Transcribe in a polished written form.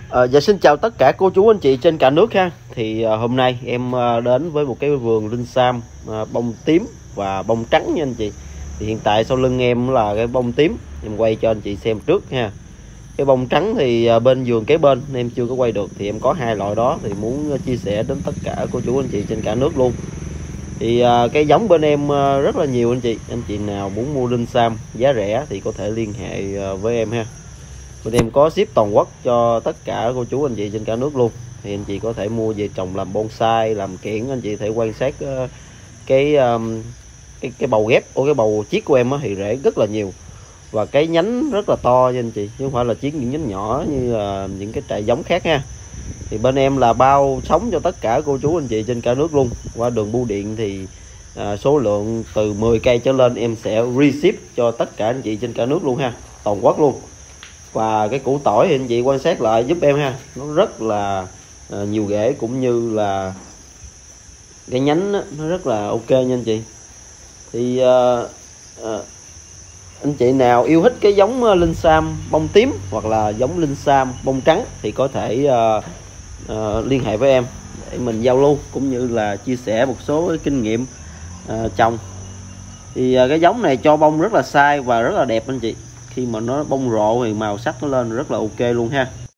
Dạ xin chào tất cả cô chú anh chị trên cả nước ha. Thì hôm nay em đến với một cái vườn linh sam bông tím và bông trắng nha anh chị. Thì hiện tại sau lưng em là cái bông tím, em quay cho anh chị xem trước ha. Cái bông trắng thì bên vườn kế bên em chưa có quay được, thì em có hai loại đó thì muốn chia sẻ đến tất cả cô chú anh chị trên cả nước luôn. Thì cái giống bên em rất là nhiều anh chị nào muốn mua linh sam giá rẻ thì có thể liên hệ với em ha. Bên em có ship toàn quốc cho tất cả cô chú anh chị trên cả nước luôn. Thì anh chị có thể mua về trồng làm bonsai, làm kiểng. Anh chị thể quan sát cái bầu ghép, cái bầu chiết của em thì rễ rất là nhiều và cái nhánh rất là to nha anh chị, chứ không phải là chiết những nhánh nhỏ như những cái trại giống khác ha. Thì bên em là bao sống cho tất cả cô chú anh chị trên cả nước luôn. Qua đường bưu điện thì số lượng từ 10 cây trở lên em sẽ reship cho tất cả anh chị trên cả nước luôn ha, toàn quốc luôn. Và cái củ tỏi thì anh chị quan sát lại giúp em ha, nó rất là nhiều rễ cũng như là cái nhánh đó, nó rất là ok nha anh chị. Thì anh chị nào yêu thích cái giống linh sam bông tím hoặc là giống linh sam bông trắng thì có thể liên hệ với em để mình giao lưu cũng như là chia sẻ một số cái kinh nghiệm trồng. Thì cái giống này cho bông rất là sai và rất là đẹp anh chị. Khi mà nó bông rộ thì màu sắc nó lên rất là ok luôn ha.